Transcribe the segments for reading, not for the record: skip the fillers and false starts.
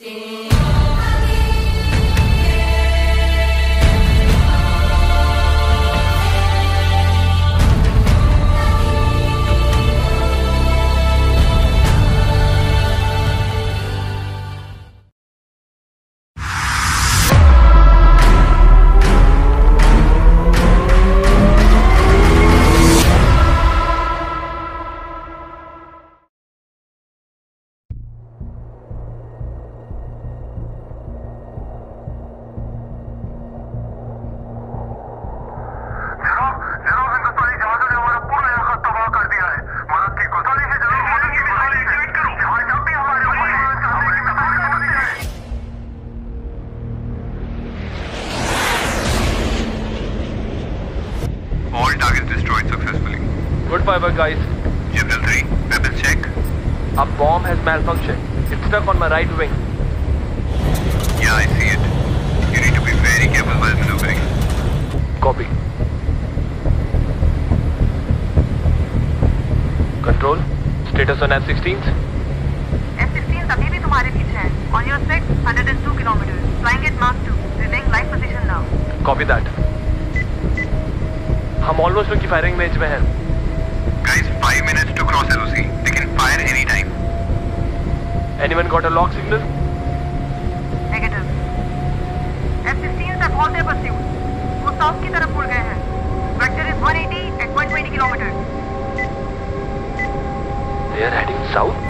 Fiber guys. General 3, weapons check. A bomb has malfunctioned. It's stuck on my right wing. Yeah, I see it. You need to be very careful while maneuvering. Copy. Control. Status on F-16s? F-16s अभी भी तुम्हारे पीछे हैं. On your set, 102 kilometers. Flying at Mark 2. Relaying live position now. Copy that. हम almost उनकी firing range में हैं. Guys, 5 minutes to cross LOC. They can fire anytime. Anyone got a lock signal? Negative. F-16s have halted pursuit. वो south की तरफ मुड़ गए हैं. Vector is 180 at 120 kilometers. They are heading south?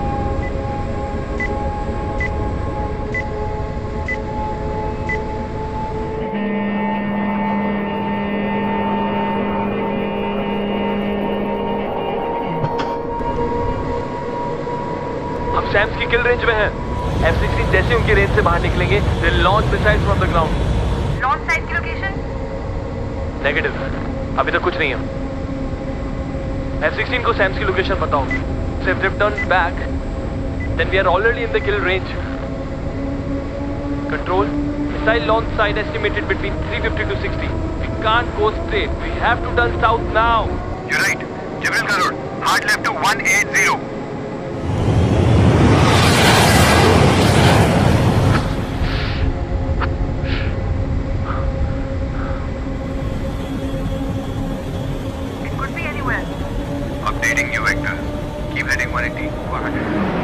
SAMs की kill range में है. F-16 जैसे उनकी रेंज से बाहर निकलेंगे, they launch missiles from the ground. Launch site की लोकेशन? Negative. अभी तक कुछ नहीं है. F-16 को सैम्स की लोकेशन बताओ. So if they've turned back, then we are already in the kill range. Control. Missile launch site estimated between 350 to 60. We can't go straight. We have to turn south now. You're right. Gibraltar Road. Hard left to 180. Updating you, Vector. Keep heading 180, 400.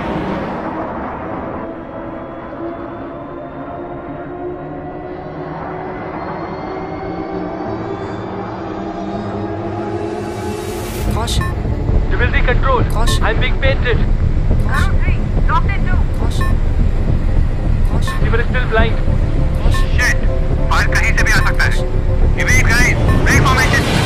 Caution. Stability control. Caution. I'm being painted. Arrow 3, dropped in 2. Caution. Caution. Receiver is still blind. Caution. Shit! Fire कहीं से भी आ सकता है. Evade, guys. Break formation.